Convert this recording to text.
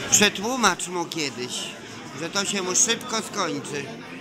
Przetłumacz mu kiedyś, że to się mu szybko skończy.